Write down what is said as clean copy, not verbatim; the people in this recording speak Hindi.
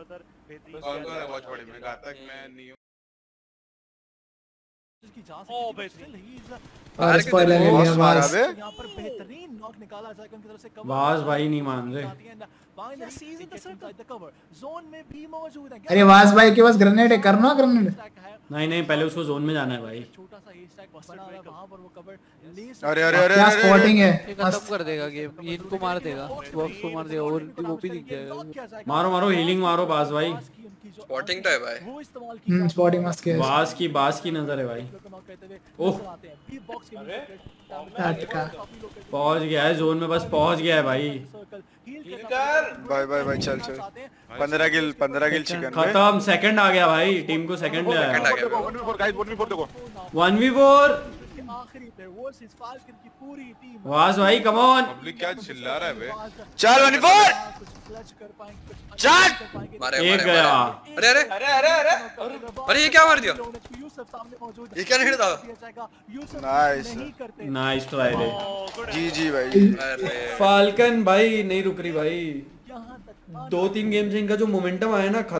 उधर बेहतरीन कौन कौन है वॉच बॉडी में? घातक मैं नहीं हूं। की जा सकती है। और स्पॉइलर ले लिया मारा वाज। बे। यहाँ पर बेहतरीन नॉक निकाला जाएगा उनकी तरफ से कवर। वाज भाई नहीं मान रहे। जोन में भी मौजूद है। अरे वाज भाई के पास ग्रेनेड है, करना ग्रेनेड। नहीं नहीं पहले उसको जोन में जाना है भाई। छोटा सा हैशटैग बना है वहां पर वो कवर ले अरे अरे अरे क्या स्पॉटिंग है, ये खत्म कर देगा गेम, ये इनको मार देगा, बॉक्स को मार देगा और वो भी दिख जाएगा। मारो मारो हीलिंग मारो बास भाई। स्पॉटिंग तो है भाई। स्पॉटिंग मस्त है। बास की नजर है भाई। ओह पहुंच गया है जोन में, बस पहुंच गया है भाई। भाई चल 15 किल चिकन खत्म, सेकंड आ गया भाई, टीम को सेकंड ले आया। 1v4 वास भाई कम ऑन। पब्लिक क्या चिल्ला रहा है बे? चल 1v4 चल मारे एक गया। अरे अरे अरे ये क्या मार दिया? ये क्या नहीं था? नाइस नाइस ट्राई रे। जी भाई। अरे फाल्कन भाई नहीं रुक रही भाई। 2-3 गेम से इनका जो मोमेंटम आया ना